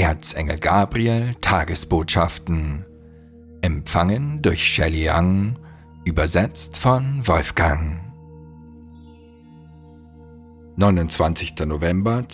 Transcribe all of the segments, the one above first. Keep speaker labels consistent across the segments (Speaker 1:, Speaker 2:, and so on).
Speaker 1: Erzengel Gabriel Tagesbotschaften. Empfangen durch Shelley Young, übersetzt von Wolfgang. 29. November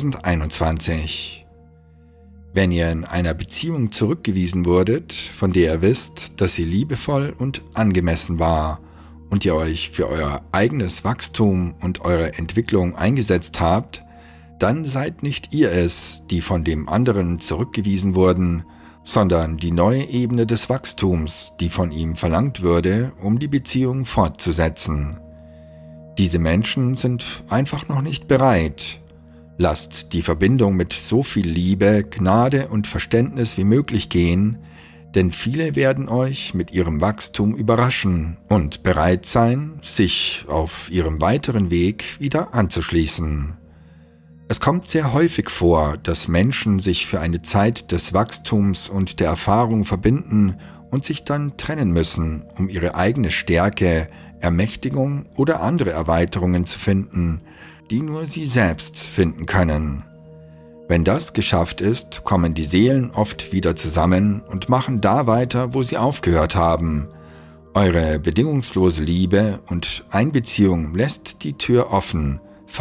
Speaker 1: 2021. Wenn ihr in einer Beziehung zurückgewiesen wurdet, von der ihr wisst, dass sie liebevoll und angemessen war und ihr euch für euer eigenes Wachstum und eure Entwicklung eingesetzt habt, dann seid nicht ihr es, die von dem anderen zurückgewiesen wurden, sondern die neue Ebene des Wachstums, die von ihm verlangt würde, um die Beziehung fortzusetzen. Diese Menschen sind einfach noch nicht bereit. Lasst die Verbindung mit so viel Liebe, Gnade und Verständnis wie möglich gehen, denn viele werden euch mit ihrem Wachstum überraschen und bereit sein, sich auf ihrem weiteren Weg wieder anzuschließen. Es kommt sehr häufig vor, dass Menschen sich für eine Zeit des Wachstums und der Erfahrung verbinden und sich dann trennen müssen, um ihre eigene Stärke, Ermächtigung oder andere Erweiterungen zu finden, die nur sie selbst finden können. Wenn das geschafft ist, kommen die Seelen oft wieder zusammen und machen da weiter, wo sie aufgehört haben. Eure bedingungslose Liebe und Einbeziehung lässt die Tür offen,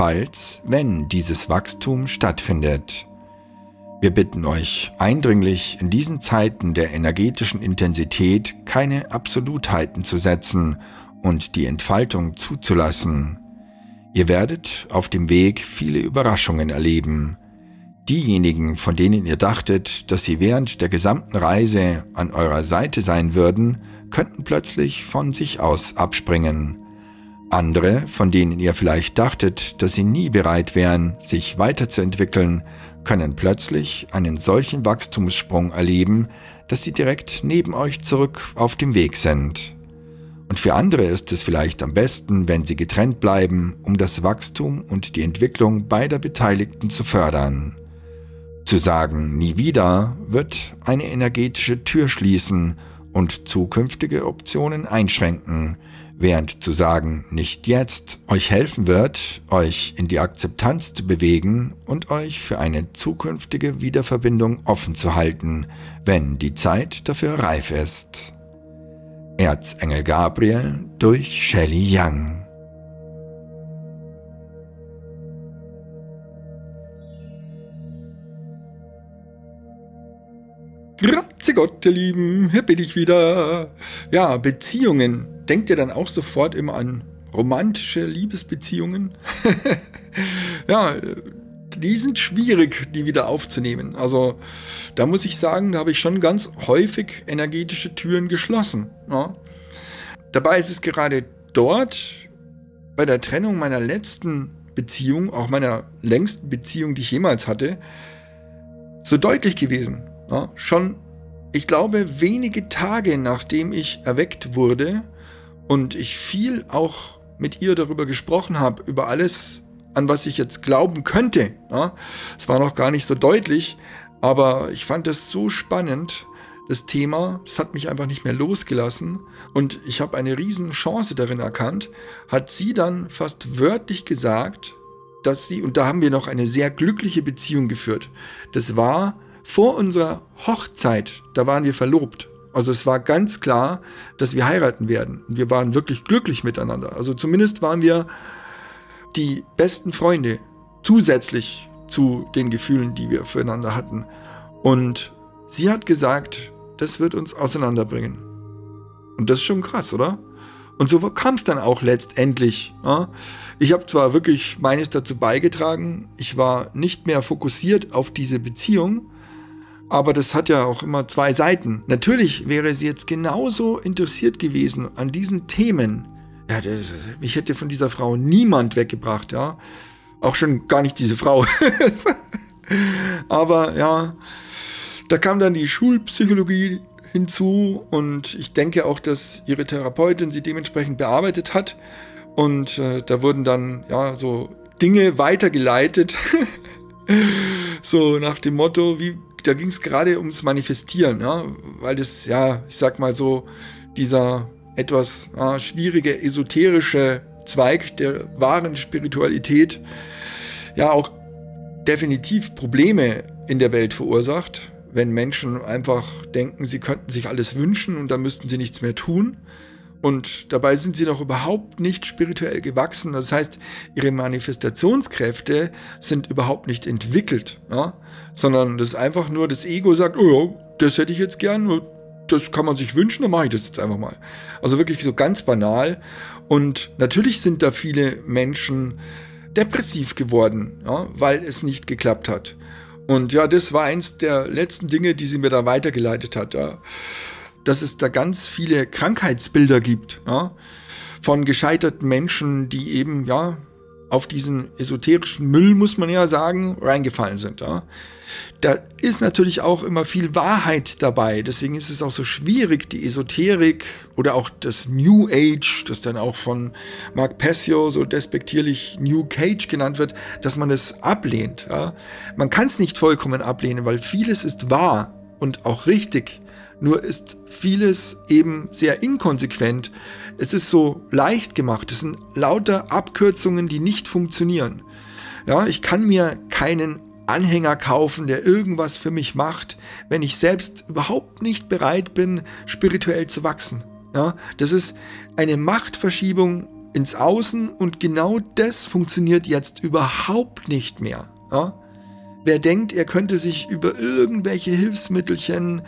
Speaker 1: wenn dieses Wachstum stattfindet. Wir bitten euch eindringlich, in diesen Zeiten der energetischen Intensität keine Absolutheiten zu setzen und die Entfaltung zuzulassen. Ihr werdet auf dem Weg viele Überraschungen erleben. Diejenigen, von denen ihr dachtet, dass sie während der gesamten Reise an eurer Seite sein würden, könnten plötzlich von sich aus abspringen. Andere, von denen ihr vielleicht dachtet, dass sie nie bereit wären, sich weiterzuentwickeln, können plötzlich einen solchen Wachstumssprung erleben, dass sie direkt neben euch zurück auf dem Weg sind. Und für andere ist es vielleicht am besten, wenn sie getrennt bleiben, um das Wachstum und die Entwicklung beider Beteiligten zu fördern. Zu sagen, nie wieder, wird eine energetische Tür schließen und zukünftige Optionen einschränken, während zu sagen, nicht jetzt, euch helfen wird, euch in die Akzeptanz zu bewegen und euch für eine zukünftige Wiederverbindung offen zu halten, wenn die Zeit dafür reif ist. Erzengel Gabriel durch Shelley Young. Grüezi Gott, ihr Lieben, hier bin ich wieder. Ja, Beziehungen. Denkt ihr dann auch sofort immer an romantische Liebesbeziehungen? Ja, die sind schwierig, die wieder aufzunehmen. Also da muss ich sagen, da habe ich schon ganz häufig energetische Türen geschlossen. Ja. Dabei ist es gerade dort, bei der Trennung meiner letzten Beziehung, auch meiner längsten Beziehung, die ich jemals hatte, so deutlich gewesen. Ja, schon, ich glaube, wenige Tage nachdem ich erweckt wurde und ich viel auch mit ihr darüber gesprochen habe, über alles, an was ich jetzt glauben könnte. Ja, es war noch gar nicht so deutlich, aber ich fand es so spannend, das Thema, das hat mich einfach nicht mehr losgelassen und ich habe eine riesen Chance darin erkannt, hat sie dann fast wörtlich gesagt, dass sie, und da haben wir noch eine sehr glückliche Beziehung geführt, das war vor unserer Hochzeit, da waren wir verlobt. Also es war ganz klar, dass wir heiraten werden. Und wir waren wirklich glücklich miteinander. Also zumindest waren wir die besten Freunde, zusätzlich zu den Gefühlen, die wir füreinander hatten. Und sie hat gesagt, das wird uns auseinanderbringen. Und das ist schon krass, oder? Und so kam es dann auch letztendlich. Ja? Ich habe zwar wirklich meines dazu beigetragen, ich war nicht mehr fokussiert auf diese Beziehung, aber das hat ja auch immer zwei Seiten. Natürlich wäre sie jetzt genauso interessiert gewesen an diesen Themen. Ja, mich hätte von dieser Frau niemand weggebracht, ja. Auch schon gar nicht diese Frau. Aber ja, da kam dann die Schulpsychologie hinzu und ich denke auch, dass ihre Therapeutin sie dementsprechend bearbeitet hat. Und da wurden dann ja so Dinge weitergeleitet. So nach dem Motto, da ging es gerade ums Manifestieren, ja, weil das, ja, ich sag mal so, dieser etwas schwierige, esoterische Zweig der wahren Spiritualität ja auch definitiv Probleme in der Welt verursacht, wenn Menschen einfach denken, sie könnten sich alles wünschen und dann müssten sie nichts mehr tun. Und dabei sind sie noch überhaupt nicht spirituell gewachsen. Das heißt, ihre Manifestationskräfte sind überhaupt nicht entwickelt, ja? Sondern das ist einfach nur, das Ego sagt, oh ja, das hätte ich jetzt gern, das kann man sich wünschen, dann mache ich das jetzt einfach mal. Also wirklich so ganz banal. Und natürlich sind da viele Menschen depressiv geworden, ja, weil es nicht geklappt hat. Und ja, das war eins der letzten Dinge, die sie mir da weitergeleitet hat, ja. Dass es da ganz viele Krankheitsbilder gibt, ja, von gescheiterten Menschen, die eben, ja, auf diesen esoterischen Müll, muss man ja sagen, reingefallen sind, ja. Da ist natürlich auch immer viel Wahrheit dabei, deswegen ist es auch so schwierig, die Esoterik oder auch das New Age, das dann auch von Mark Passio so despektierlich New Cage genannt wird, dass man es ablehnt, ja. Man kann es nicht vollkommen ablehnen, weil vieles ist wahr und auch richtig. Nur ist vieles eben sehr inkonsequent. Es ist so leicht gemacht. Es sind lauter Abkürzungen, die nicht funktionieren. Ja, ich kann mir keinen Anhänger kaufen, der irgendwas für mich macht, wenn ich selbst überhaupt nicht bereit bin, spirituell zu wachsen. Ja, das ist eine Machtverschiebung ins Außen und genau das funktioniert jetzt überhaupt nicht mehr. Ja? Wer denkt, er könnte sich über irgendwelche Hilfsmittelchen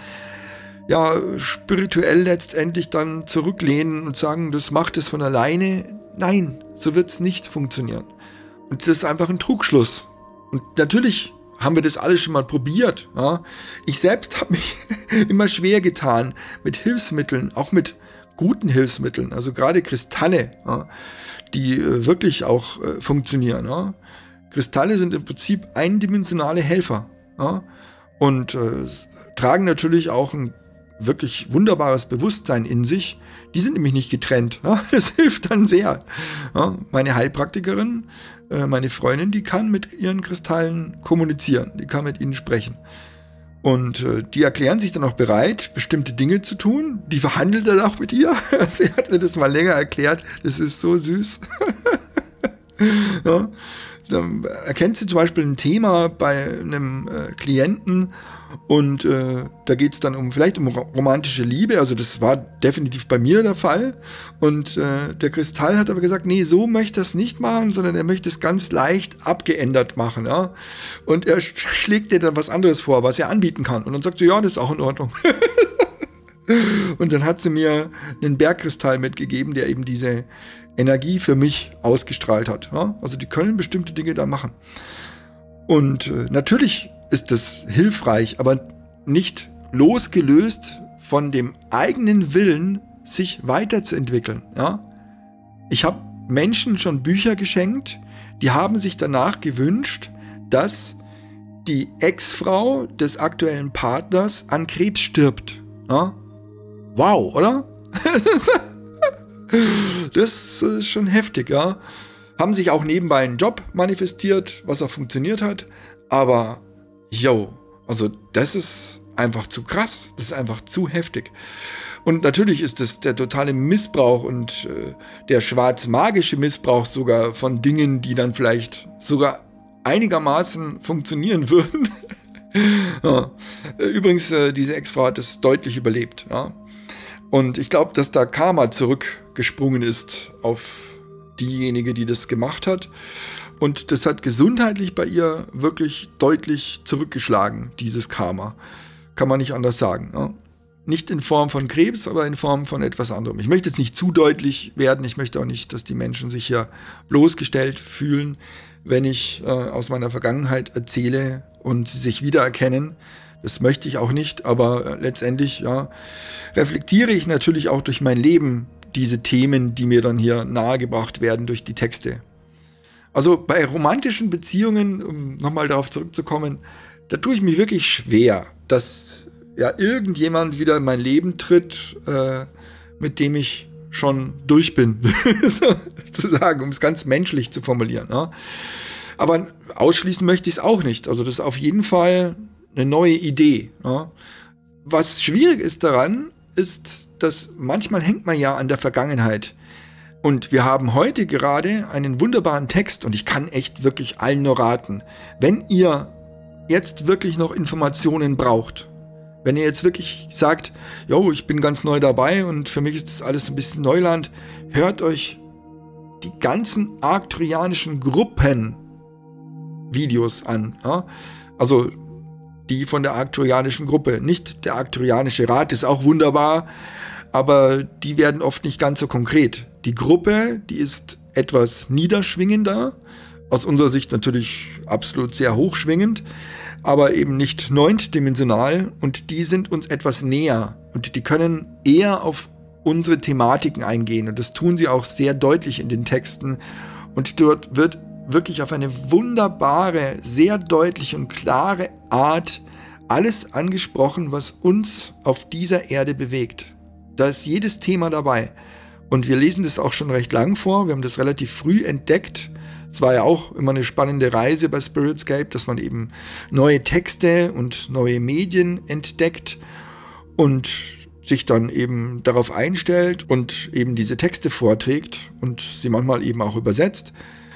Speaker 1: ja, spirituell letztendlich dann zurücklehnen und sagen, das macht es von alleine. Nein, so wird es nicht funktionieren. Und das ist einfach ein Trugschluss. Und natürlich haben wir das alles schon mal probiert. Ja. Ich selbst habe mich immer schwer getan mit Hilfsmitteln, auch mit guten Hilfsmitteln, also gerade Kristalle, ja, die wirklich auch funktionieren. Ja. Kristalle sind im Prinzip eindimensionale Helfer, ja, und tragen natürlich auch ein wirklich wunderbares Bewusstsein in sich. Die sind nämlich nicht getrennt. Ja? Das hilft dann sehr. Ja? Meine Heilpraktikerin, meine Freundin, die kann mit ihren Kristallen kommunizieren. Die kann mit ihnen sprechen. Und die erklären sich dann auch bereit, bestimmte Dinge zu tun. Die verhandelt dann auch mit ihr. Sie hat mir das mal länger erklärt. Das ist so süß. Ja? Dann erkennt sie zum Beispiel ein Thema bei einem Klienten und da geht es dann vielleicht um romantische Liebe, also das war definitiv bei mir der Fall und der Kristall hat aber gesagt, nee, so möchte er es nicht machen, sondern er möchte es ganz leicht abgeändert machen, ja, und er schlägt dir dann was anderes vor, was er anbieten kann und dann sagt sie, ja, das ist auch in Ordnung. Und dann hat sie mir einen Bergkristall mitgegeben, der eben diese Energie für mich ausgestrahlt hat. Ja? Also die können bestimmte Dinge da machen. Und natürlich ist das hilfreich, aber nicht losgelöst von dem eigenen Willen, sich weiterzuentwickeln. Ja? Ich habe Menschen schon Bücher geschenkt, die haben sich danach gewünscht, dass die Ex-Frau des aktuellen Partners an Krebs stirbt. Ja? Wow, oder? Das ist schon heftig, ja. Haben sich auch nebenbei einen Job manifestiert, was auch funktioniert hat. Aber, also das ist einfach zu krass. Das ist einfach zu heftig. Und natürlich ist das der totale Missbrauch und der schwarz-magische Missbrauch sogar von Dingen, die dann vielleicht sogar einigermaßen funktionieren würden. Ja. Übrigens, diese Ex-Frau hat es deutlich überlebt, ja. Und ich glaube, dass da Karma zurückgesprungen ist auf diejenige, die das gemacht hat. Und das hat gesundheitlich bei ihr wirklich deutlich zurückgeschlagen, dieses Karma. Kann man nicht anders sagen. Ja? Nicht in Form von Krebs, aber in Form von etwas anderem. Ich möchte jetzt nicht zu deutlich werden. Ich möchte auch nicht, dass die Menschen sich hier bloßgestellt fühlen, wenn ich aus meiner Vergangenheit erzähle und sie sich wiedererkennen. Das möchte ich auch nicht, aber letztendlich ja, reflektiere ich natürlich auch durch mein Leben diese Themen, die mir dann hier nahegebracht werden durch die Texte. Also bei romantischen Beziehungen, um nochmal darauf zurückzukommen, da tue ich mich wirklich schwer, dass ja irgendjemand wieder in mein Leben tritt, mit dem ich schon durch bin, sozusagen, um es ganz menschlich zu formulieren. Ja. Aber ausschließen möchte ich es auch nicht. Also das ist auf jeden Fall eine neue Idee. Ja. Was schwierig ist daran, ist, dass manchmal hängt man ja an der Vergangenheit. Und wir haben heute gerade einen wunderbaren Text und ich kann echt wirklich allen nur raten, wenn ihr jetzt wirklich noch Informationen braucht, wenn ihr jetzt wirklich sagt, jo, ich bin ganz neu dabei und für mich ist das alles ein bisschen Neuland, hört euch die ganzen arcturianischen Gruppen-Videos an. Ja? Also die von der arcturianischen Gruppe, nicht der arcturianische Rat, ist auch wunderbar, aber die werden oft nicht ganz so konkret. Die Gruppe, die ist etwas niederschwingender, aus unserer Sicht natürlich absolut sehr hochschwingend, aber eben nicht neuntdimensional, und die sind uns etwas näher und die können eher auf unsere Thematiken eingehen, und das tun sie auch sehr deutlich in den Texten, und dort wird wirklich auf eine wunderbare, sehr deutliche und klare Art alles angesprochen, was uns auf dieser Erde bewegt. Da ist jedes Thema dabei, und wir lesen das auch schon recht lang vor, wir haben das relativ früh entdeckt. Es war ja auch immer eine spannende Reise bei Spiritscape, dass man eben neue Texte und neue Medien entdeckt und sich dann eben darauf einstellt und eben diese Texte vorträgt und sie manchmal eben auch übersetzt.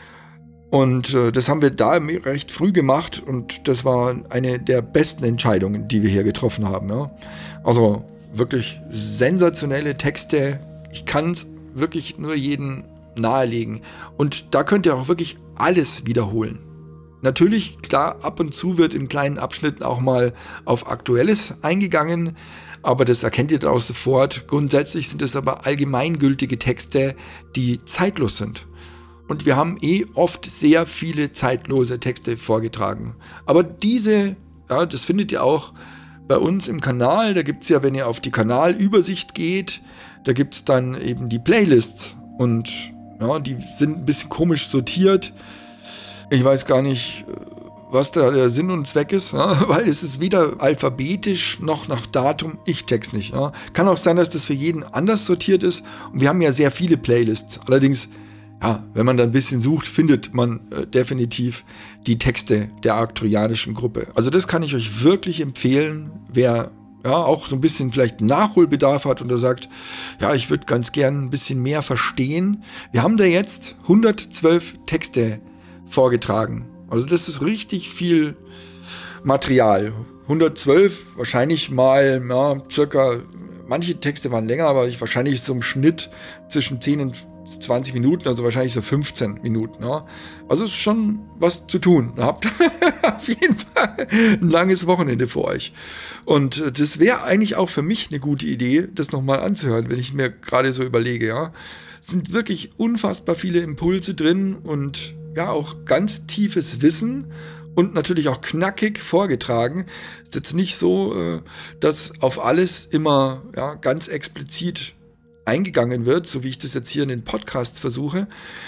Speaker 1: Und das haben wir da recht früh gemacht, und das war eine der besten Entscheidungen, die wir hier getroffen haben. Ja. Also wirklich sensationelle Texte. Ich kann es wirklich nur jedem nahelegen. Und da könnt ihr auch wirklich alles wiederholen. Natürlich, klar, ab und zu wird in kleinen Abschnitten auch mal auf Aktuelles eingegangen, aber das erkennt ihr dann auch sofort. Grundsätzlich sind es aber allgemeingültige Texte, die zeitlos sind. Und wir haben oft sehr viele zeitlose Texte vorgetragen. Aber diese, ja, das findet ihr auch bei uns im Kanal. Da gibt es ja, wenn ihr auf die Kanalübersicht geht, da gibt es dann eben die Playlists. Und ja, die sind ein bisschen komisch sortiert. Ich weiß gar nicht, was da der Sinn und Zweck ist, ja, weil es ist weder alphabetisch noch nach Datum, ich check's nicht. Ja. Kann auch sein, dass das für jeden anders sortiert ist, und wir haben ja sehr viele Playlists. Allerdings, ja, wenn man da ein bisschen sucht, findet man definitiv die Texte der arcturianischen Gruppe. Also das kann ich euch wirklich empfehlen, wer ja auch so ein bisschen vielleicht Nachholbedarf hat und da sagt, ja, ich würde ganz gern ein bisschen mehr verstehen. Wir haben da jetzt 112 Texte vorgetragen. Also das ist richtig viel Material. 112, wahrscheinlich mal, ja, circa, manche Texte waren länger, aber wahrscheinlich so im Schnitt zwischen 10 und 20 Minuten, also wahrscheinlich so 15 Minuten. Ja. Also ist schon was zu tun. Ihr habt auf jeden Fall ein langes Wochenende für euch. Und das wäre eigentlich auch für mich eine gute Idee, das nochmal anzuhören, wenn ich mir gerade so überlege. Ja. Es sind wirklich unfassbar viele Impulse drin und ja, auch ganz tiefes Wissen und natürlich auch knackig vorgetragen. Es ist jetzt nicht so, dass auf alles immer ja, ganz explizit eingegangen wird, so wie ich das jetzt hier in den Podcasts versuche.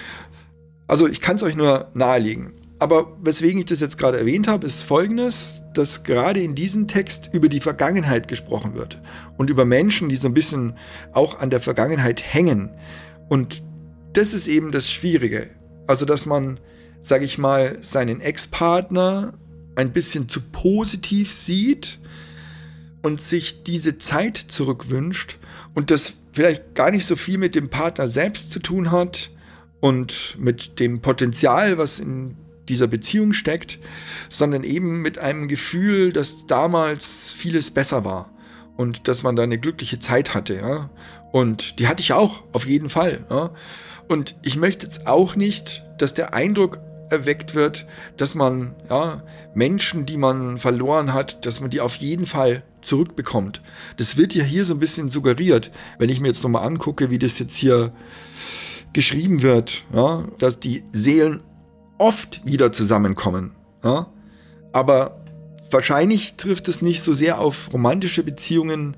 Speaker 1: Also ich kann es euch nur nahelegen. Aber weswegen ich das jetzt gerade erwähnt habe, ist Folgendes, dass gerade in diesem Text über die Vergangenheit gesprochen wird und über Menschen, die so ein bisschen auch an der Vergangenheit hängen. Und das ist eben das Schwierige. Also dass man, sage ich mal, seinen Ex-Partner ein bisschen zu positiv sieht und sich diese Zeit zurückwünscht und das vielleicht gar nicht so viel mit dem Partner selbst zu tun hat und mit dem Potenzial, was in dieser Beziehung steckt, sondern eben mit einem Gefühl, dass damals vieles besser war und dass man da eine glückliche Zeit hatte. Ja? Und die hatte ich auch, auf jeden Fall. Ja? Und ich möchte jetzt auch nicht, dass der Eindruck erweckt wird, dass man ja, Menschen, die man verloren hat, dass man die auf jeden Fall zurückbekommt. Das wird ja hier so ein bisschen suggeriert, wenn ich mir jetzt nochmal angucke, wie das jetzt hier geschrieben wird, ja, dass die Seelen oft wieder zusammenkommen. Ja? Aber wahrscheinlich trifft es nicht so sehr auf romantische Beziehungen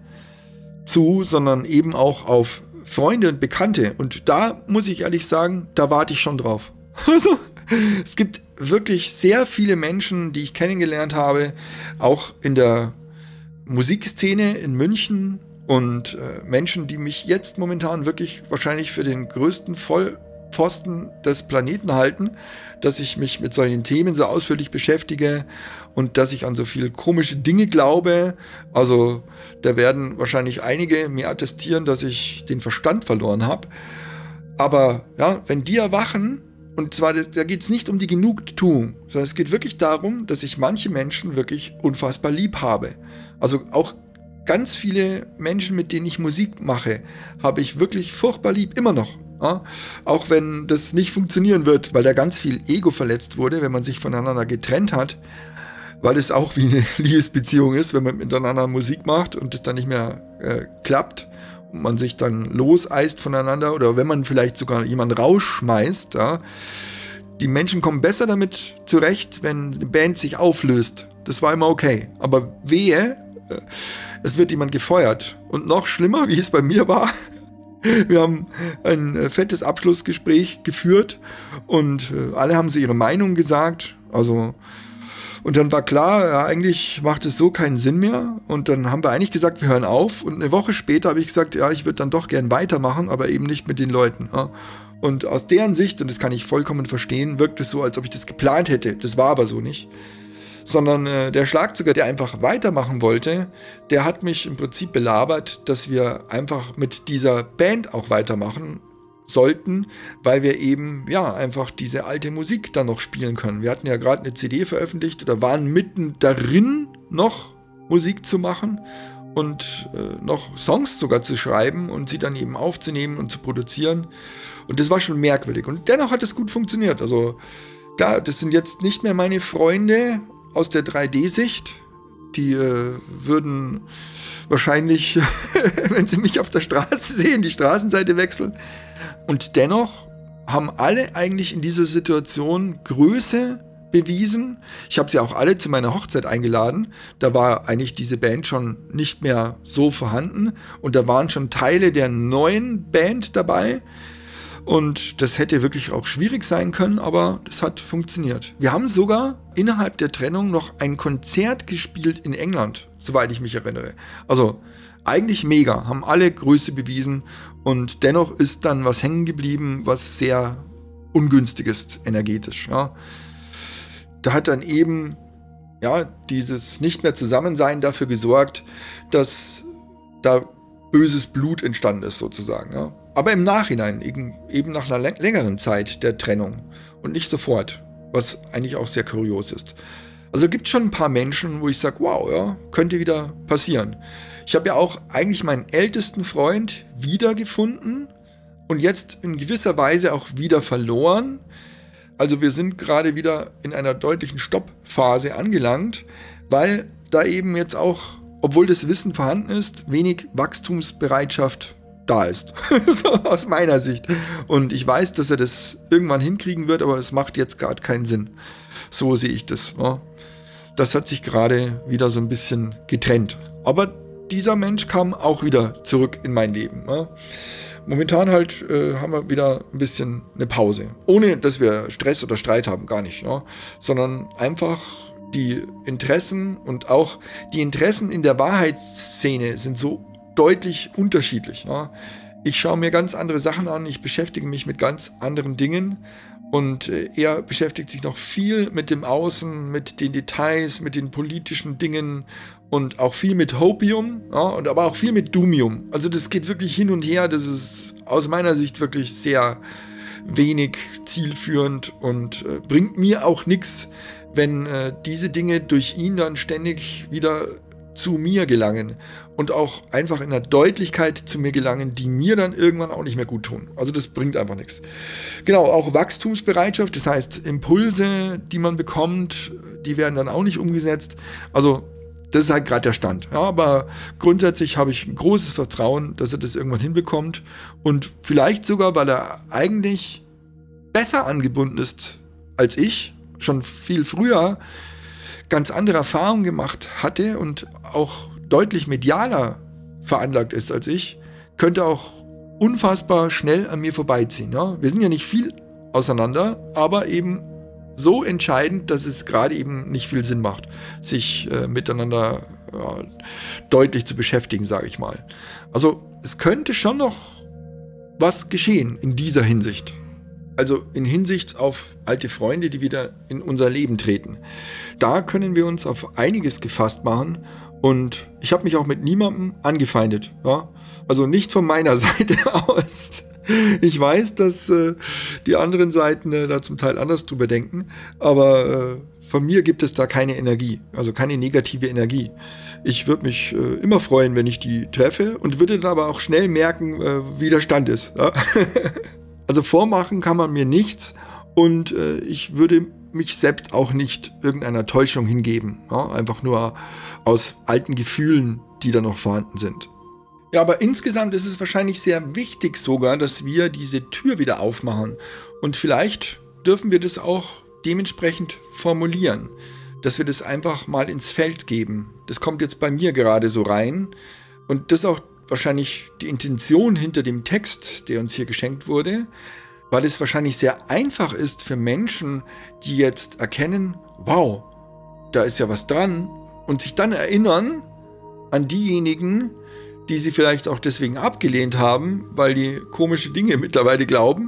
Speaker 1: zu, sondern eben auch auf Freunde und Bekannte. Und da muss ich ehrlich sagen, da warte ich schon drauf. Also, es gibt wirklich sehr viele Menschen, die ich kennengelernt habe, auch in der Musikszene in München und Menschen, die mich jetzt momentan wirklich wahrscheinlich für den größten Vollpfosten des Planeten halten, dass ich mich mit solchen Themen so ausführlich beschäftige und dass ich an so viele komische Dinge glaube. Also da werden wahrscheinlich einige mir attestieren, dass ich den Verstand verloren habe. Aber ja, wenn die erwachen Und zwar, da geht es nicht um die Genugtuung, sondern es geht wirklich darum, dass ich manche Menschen wirklich unfassbar lieb habe. Also auch ganz viele Menschen, mit denen ich Musik mache, habe ich wirklich furchtbar lieb, immer noch. Ja? Auch wenn das nicht funktionieren wird, weil da ganz viel Ego verletzt wurde, wenn man sich voneinander getrennt hat, weil es auch wie eine Liebesbeziehung ist, wenn man miteinander Musik macht und es dann nicht mehr klappt und man sich dann loseist voneinander oder wenn man vielleicht sogar jemanden rausschmeißt. Ja? Die Menschen kommen besser damit zurecht, wenn eine Band sich auflöst. Das war immer okay. Aber wehe, es wird jemand gefeuert. Und noch schlimmer, wie es bei mir war, wir haben ein fettes Abschlussgespräch geführt und alle haben so ihre Meinung gesagt. Und dann war klar, ja, eigentlich macht es so keinen Sinn mehr. Und dann haben wir eigentlich gesagt, wir hören auf. Und eine Woche später habe ich gesagt, ja, ich würde dann doch gern weitermachen, aber eben nicht mit den Leuten. Ja. Und aus deren Sicht, und das kann ich vollkommen verstehen, wirkt es so, als ob ich das geplant hätte. Das war aber so nicht. Sondern der Schlagzeuger, der einfach weitermachen wollte, der hat mich im Prinzip belabert, dass wir einfach mit dieser Band auch weitermachen sollten, weil wir eben ja einfach diese alte Musik dann noch spielen können. Wir hatten ja gerade eine CD veröffentlicht oder waren mitten darin noch Musik zu machen und noch Songs sogar zu schreiben und sie dann eben aufzunehmen und zu produzieren. Und das war schon merkwürdig. Und dennoch hat es gut funktioniert. Also klar, das sind jetzt nicht mehr meine Freunde aus der 3D-Sicht. Die würden wahrscheinlich, wenn sie mich auf der Straße sehen, die Straßenseite wechseln. Und dennoch haben alle eigentlich in dieser Situation Größe bewiesen. Ich habe sie auch alle zu meiner Hochzeit eingeladen. Da war eigentlich diese Band schon nicht mehr so vorhanden. Und da waren schon Teile der neuen Band dabei. Und das hätte wirklich auch schwierig sein können, aber das hat funktioniert. Wir haben sogar innerhalb der Trennung noch ein Konzert gespielt in England, soweit ich mich erinnere. Also eigentlich mega, haben alle Größe bewiesen und dennoch ist dann was hängen geblieben, was sehr ungünstig ist, energetisch. Ja. Da hat dann eben ja, dieses nicht mehr Zusammensein dafür gesorgt, dass da böses Blut entstanden ist sozusagen. Ja. Aber im Nachhinein, eben nach einer längeren Zeit der Trennung und nicht sofort, was eigentlich auch sehr kurios ist. Also gibt es schon ein paar Menschen, wo ich sage, wow, ja, könnte wieder passieren. Ich habe ja auch eigentlich meinen ältesten Freund wiedergefunden und jetzt in gewisser Weise auch wieder verloren. Also wir sind gerade wieder in einer deutlichen Stoppphase angelangt, weil da eben jetzt auch, obwohl das Wissen vorhanden ist, wenig Wachstumsbereitschaft da ist. So aus meiner Sicht. Und ich weiß, dass er das irgendwann hinkriegen wird, aber es macht jetzt gerade keinen Sinn. So sehe ich das. Ja. Das hat sich gerade wieder so ein bisschen getrennt. Aber dieser Mensch kam auch wieder zurück in mein Leben. Ja. Momentan halt haben wir wieder ein bisschen eine Pause. Ohne, dass wir Stress oder Streit haben, gar nicht. Ja. Sondern einfach die Interessen und auch die Interessen in der Wahrheitsszene sind so deutlich unterschiedlich. Ja. Ich schaue mir ganz andere Sachen an, ich beschäftige mich mit ganz anderen Dingen und er beschäftigt sich noch viel mit dem Außen, mit den Details, mit den politischen Dingen und auch viel mit Hopium, ja, und aber auch viel mit Doomium. Also das geht wirklich hin und her, das ist aus meiner Sicht wirklich sehr wenig zielführend und bringt mir auch nichts, wenn diese Dinge durch ihn dann ständig wieder zu mir gelangen und auch einfach in einer Deutlichkeit zu mir gelangen, die mir dann irgendwann auch nicht mehr gut tun. Also das bringt einfach nichts. Genau, auch Wachstumsbereitschaft, das heißt Impulse, die man bekommt, die werden dann auch nicht umgesetzt. Also das ist halt gerade der Stand. Ja, aber grundsätzlich habe ich ein großes Vertrauen, dass er das irgendwann hinbekommt und vielleicht sogar, weil er eigentlich besser angebunden ist als ich, schon viel früher ganz andere Erfahrungen gemacht hatte und auch deutlich medialer veranlagt ist als ich, könnte auch unfassbar schnell an mir vorbeiziehen. Ja? Wir sind ja nicht viel auseinander, aber eben so entscheidend, dass es gerade eben nicht viel Sinn macht, sich miteinander deutlich zu beschäftigen, sage ich mal. Also es könnte schon noch was geschehen in dieser Hinsicht. Also in Hinsicht auf alte Freunde, die wieder in unser Leben treten. Da können wir uns auf einiges gefasst machen und ich habe mich auch mit niemandem angefeindet. Ja? Also nicht von meiner Seite aus. Ich weiß, dass die anderen Seiten da zum Teil anders drüber denken, aber von mir gibt es da keine Energie, also keine negative Energie. Ich würde mich immer freuen, wenn ich die treffe und würde dann aber auch schnell merken, wie der Stand ist. Ja? Also vormachen kann man mir nichts und ich würde mich selbst auch nicht irgendeiner Täuschung hingeben. Ja? Einfach nur aus alten Gefühlen, die da noch vorhanden sind. Ja, aber insgesamt ist es wahrscheinlich sehr wichtig sogar, dass wir diese Tür wieder aufmachen. Und vielleicht dürfen wir das auch dementsprechend formulieren, dass wir das einfach mal ins Feld geben. Das kommt jetzt bei mir gerade so rein. Und das ist auch wahrscheinlich die Intention hinter dem Text, der uns hier geschenkt wurde, weil es wahrscheinlich sehr einfach ist für Menschen, die jetzt erkennen, wow, da ist ja was dran, und sich dann erinnern an diejenigen, die sie vielleicht auch deswegen abgelehnt haben, weil die komische Dinge mittlerweile glauben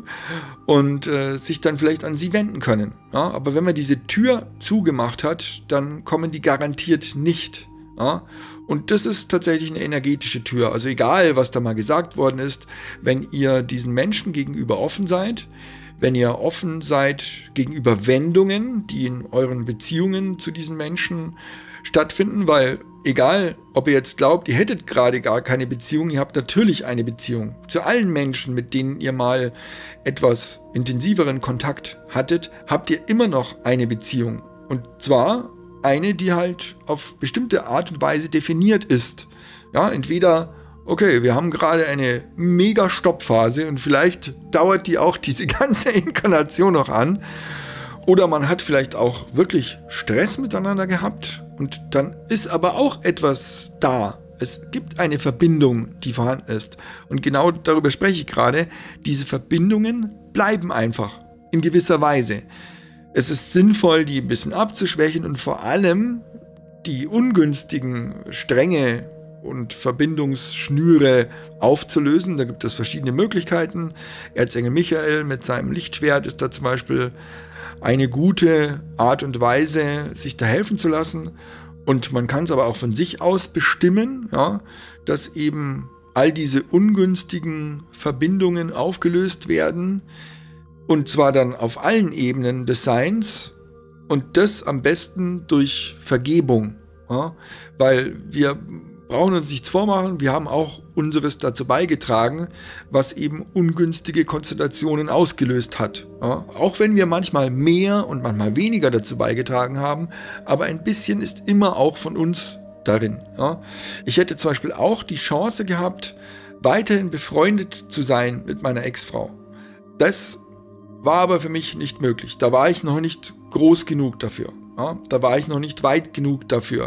Speaker 1: und sich dann vielleicht an sie wenden können. Ja? Aber wenn man diese Tür zugemacht hat, dann kommen die garantiert nicht. Ja? Und das ist tatsächlich eine energetische Tür. Also egal, was da mal gesagt worden ist, wenn ihr diesen Menschen gegenüber offen seid, wenn ihr offen seid gegenüber Wendungen, die in euren Beziehungen zu diesen Menschen stattfinden, weil egal, ob ihr jetzt glaubt, ihr hättet gerade gar keine Beziehung, ihr habt natürlich eine Beziehung. Zu allen Menschen, mit denen ihr mal etwas intensiveren Kontakt hattet, habt ihr immer noch eine Beziehung. Und zwar eine, die halt auf bestimmte Art und Weise definiert ist. Ja, entweder, okay, wir haben gerade eine mega Stoppphase und vielleicht dauert die auch diese ganze Inkarnation noch an. Oder man hat vielleicht auch wirklich Stress miteinander gehabt und dann ist aber auch etwas da. Es gibt eine Verbindung, die vorhanden ist. Und genau darüber spreche ich gerade. Diese Verbindungen bleiben einfach in gewisser Weise. Es ist sinnvoll, die ein bisschen abzuschwächen und vor allem die ungünstigen Stränge und Verbindungsschnüre aufzulösen. Da gibt es verschiedene Möglichkeiten. Erzengel Michael mit seinem Lichtschwert ist da zum Beispiel eine gute Art und Weise, sich da helfen zu lassen. Und man kann es aber auch von sich aus bestimmen, ja, dass eben all diese ungünstigen Verbindungen aufgelöst werden. Und zwar dann auf allen Ebenen des Seins. Und das am besten durch Vergebung. Ja, weil wir brauchen uns nichts vormachen, wir haben auch unseres dazu beigetragen, was eben ungünstige Konstellationen ausgelöst hat. Ja, auch wenn wir manchmal mehr und manchmal weniger dazu beigetragen haben, aber ein bisschen ist immer auch von uns darin. Ja. Ich hätte zum Beispiel auch die Chance gehabt, weiterhin befreundet zu sein mit meiner Ex-Frau. Das war aber für mich nicht möglich. Da war ich noch nicht groß genug dafür. Ja. Da war ich noch nicht weit genug dafür.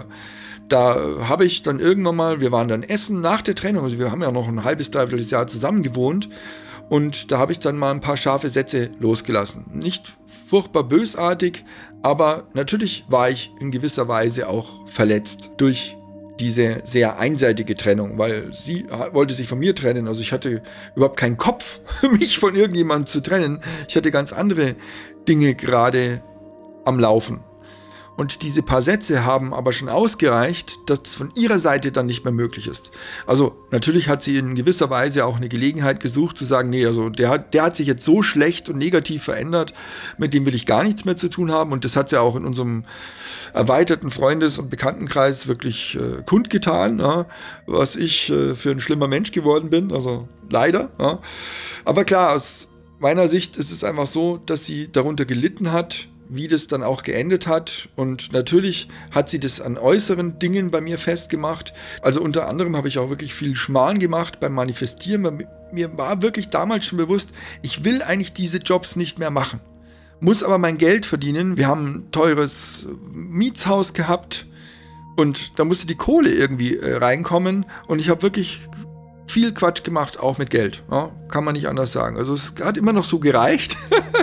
Speaker 1: Da habe ich dann irgendwann mal, wir waren dann essen nach der Trennung, also wir haben ja noch ein halbes, dreiviertel Jahr zusammen gewohnt und da habe ich dann mal ein paar scharfe Sätze losgelassen. Nicht furchtbar bösartig, aber natürlich war ich in gewisser Weise auch verletzt durch diese sehr einseitige Trennung, weil sie wollte sich von mir trennen, also ich hatte überhaupt keinen Kopf, mich von irgendjemandem zu trennen. Ich hatte ganz andere Dinge gerade am Laufen. Und diese paar Sätze haben aber schon ausgereicht, dass es von ihrer Seite dann nicht mehr möglich ist. Also natürlich hat sie in gewisser Weise auch eine Gelegenheit gesucht zu sagen, nee, also der hat sich jetzt so schlecht und negativ verändert, mit dem will ich gar nichts mehr zu tun haben. Und das hat sie auch in unserem erweiterten Freundes- und Bekanntenkreis wirklich kundgetan, ja, was ich für ein schlimmer Mensch geworden bin, also leider. Ja. Aber klar, aus meiner Sicht ist es einfach so, dass sie darunter gelitten hat, wie das dann auch geendet hat. Und natürlich hat sie das an äußeren Dingen bei mir festgemacht. Also unter anderem habe ich auch wirklich viel Schmarrn gemacht beim Manifestieren. Mir war wirklich damals schon bewusst, ich will eigentlich diese Jobs nicht mehr machen. Muss aber mein Geld verdienen. Wir haben ein teures Mietshaus gehabt und da musste die Kohle irgendwie reinkommen. Und ich habe wirklich viel Quatsch gemacht, auch mit Geld. Ja, kann man nicht anders sagen. Also es hat immer noch so gereicht.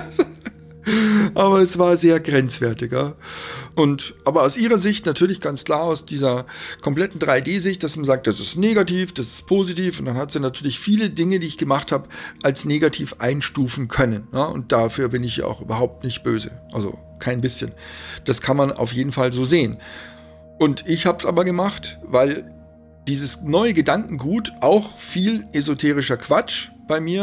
Speaker 1: Aber es war sehr grenzwertig. Ja? Aber aus ihrer Sicht natürlich ganz klar, aus dieser kompletten 3D-Sicht, dass man sagt, das ist negativ, das ist positiv. Und dann hat sie natürlich viele Dinge, die ich gemacht habe, als negativ einstufen können. Ja? Und dafür bin ich ja auch überhaupt nicht böse. Also kein bisschen. Das kann man auf jeden Fall so sehen. Und ich habe es aber gemacht, weil dieses neue Gedankengut auch viel esoterischer Quatsch bei mir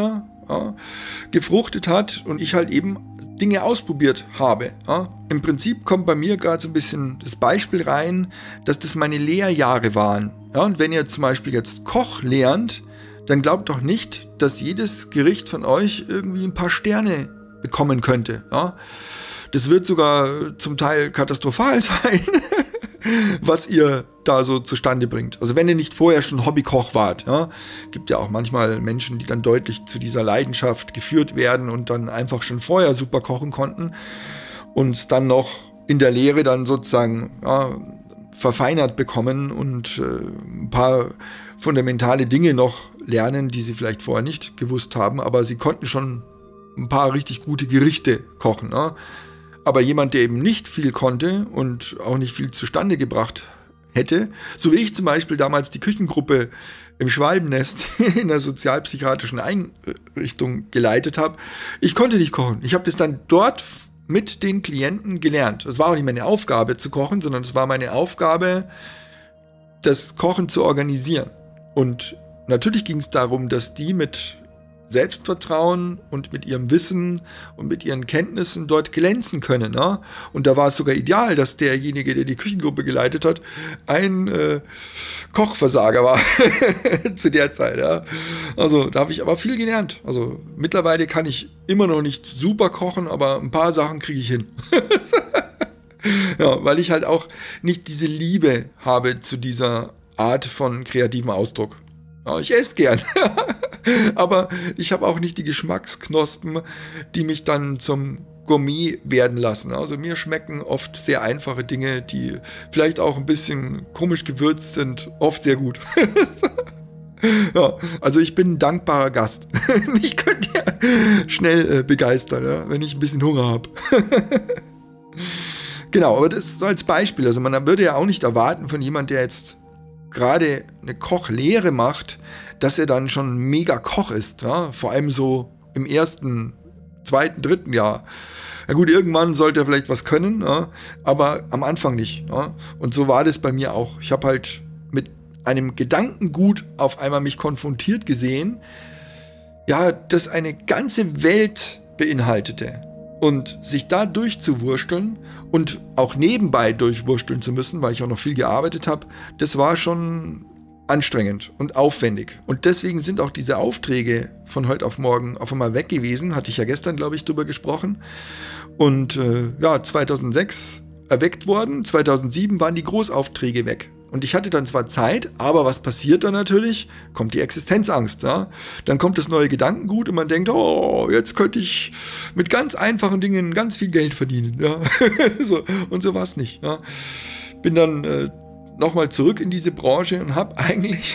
Speaker 1: ja, gefruchtet hat und ich halt eben Dinge ausprobiert habe. Ja. Im Prinzip kommt bei mir gerade so ein bisschen das Beispiel rein, dass das meine Lehrjahre waren. Ja, und wenn ihr zum Beispiel jetzt Koch lernt, dann glaubt doch nicht, dass jedes Gericht von euch irgendwie ein paar Sterne bekommen könnte. Ja. Das wird sogar zum Teil katastrophal sein, was ihr da so zustande bringt. Also wenn ihr nicht vorher schon Hobbykoch wart. Ja. Gibt ja auch manchmal Menschen, die dann deutlich zu dieser Leidenschaft geführt werden und dann einfach schon vorher super kochen konnten und dann noch in der Lehre dann sozusagen verfeinert bekommen und ein paar fundamentale Dinge noch lernen, die sie vielleicht vorher nicht gewusst haben, aber sie konnten schon ein paar richtig gute Gerichte kochen. Ne? Aber jemand, der eben nicht viel konnte und auch nicht viel zustande gebracht hätte, so wie ich zum Beispiel damals die Küchengruppe im Schwalbennest in der sozialpsychiatrischen Einrichtung geleitet habe, ich konnte nicht kochen. Ich habe das dann dort mit den Klienten gelernt. Es war auch nicht meine Aufgabe zu kochen, sondern es war meine Aufgabe, das Kochen zu organisieren. Und natürlich ging es darum, dass die mit Selbstvertrauen und mit ihrem Wissen und mit ihren Kenntnissen dort glänzen können. Ne? Und da war es sogar ideal, dass derjenige, der die Küchengruppe geleitet hat, ein Kochversager war zu der Zeit. Ja? Also da habe ich aber viel gelernt. Also mittlerweile kann ich immer noch nicht super kochen, aber ein paar Sachen kriege ich hin. Ja, weil ich halt auch nicht diese Liebe habe zu dieser Art von kreativem Ausdruck. Ja, ich esse gern, aber ich habe auch nicht die Geschmacksknospen, die mich dann zum Gourmet werden lassen. Also mir schmecken oft sehr einfache Dinge, die vielleicht auch ein bisschen komisch gewürzt sind, oft sehr gut. Ja, also ich bin ein dankbarer Gast. Mich könnt ihr schnell begeistern, ja, wenn ich ein bisschen Hunger habe. Genau, aber das so als Beispiel. Also man würde ja auch nicht erwarten von jemandem, der jetzt gerade eine Kochlehre macht, dass er dann schon mega Koch ist. Ja? Vor allem so im ersten, zweiten, dritten Jahr. Ja gut, irgendwann sollte er vielleicht was können, ja? Aber am Anfang nicht. Ja? Und so war das bei mir auch. Ich habe halt mit einem Gedankengut auf einmal mich konfrontiert gesehen, ja, das eine ganze Welt beinhaltete. Und sich da durchzuwursteln und auch nebenbei durchwursteln zu müssen, weil ich auch noch viel gearbeitet habe, das war schon anstrengend und aufwendig. Und deswegen sind auch diese Aufträge von heute auf morgen auf einmal weg gewesen. Hatte ich ja gestern, glaube ich, drüber gesprochen. Und 2006 erweckt worden, 2007 waren die Großaufträge weg. Und ich hatte dann zwar Zeit, aber was passiert dann natürlich? Kommt die Existenzangst. Ja? Dann kommt das neue Gedankengut und man denkt, oh, jetzt könnte ich mit ganz einfachen Dingen ganz viel Geld verdienen. Ja? So, und so war es nicht. Ja? Bin dann nochmal zurück in diese Branche und habe eigentlich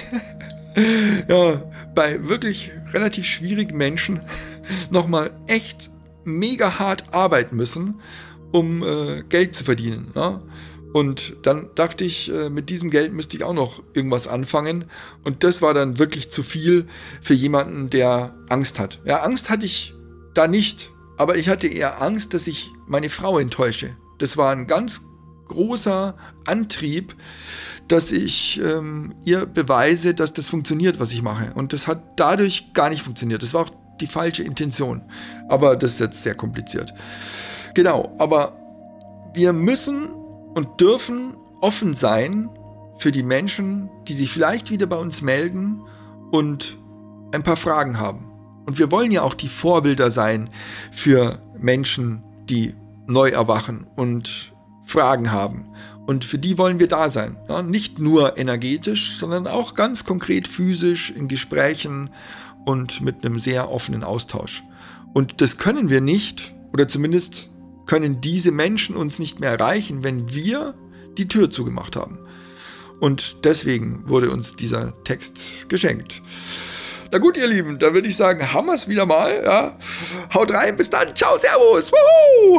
Speaker 1: bei wirklich relativ schwierigen Menschen nochmal echt mega hart arbeiten müssen, um Geld zu verdienen. Ja? Und dann dachte ich, mit diesem Geld müsste ich auch noch irgendwas anfangen. Und das war dann wirklich zu viel für jemanden, der Angst hat. Ja, Angst hatte ich da nicht. Aber ich hatte eher Angst, dass ich meine Frau enttäusche. Das war ein ganz großer Antrieb, dass ich ihr beweise, dass das funktioniert, was ich mache. Und das hat dadurch gar nicht funktioniert. Das war auch die falsche Intention. Aber das ist jetzt sehr kompliziert. Genau, aber wir müssen und dürfen offen sein für die Menschen, die sich vielleicht wieder bei uns melden und ein paar Fragen haben. Und wir wollen ja auch die Vorbilder sein für Menschen, die neu erwachen und Fragen haben. Und für die wollen wir da sein. Ja, nicht nur energetisch, sondern auch ganz konkret physisch in Gesprächen und mit einem sehr offenen Austausch. Und das können wir nicht, oder zumindest können diese Menschen uns nicht mehr erreichen, wenn wir die Tür zugemacht haben. Und deswegen wurde uns dieser Text geschenkt. Na gut, ihr Lieben, dann würde ich sagen, haben wir es wieder mal. Ja? Haut rein, bis dann. Ciao, servus. Wuhu!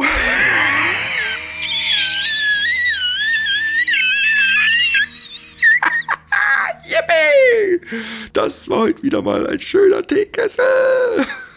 Speaker 1: Yippie! Das war heute wieder mal ein schöner Teekessel.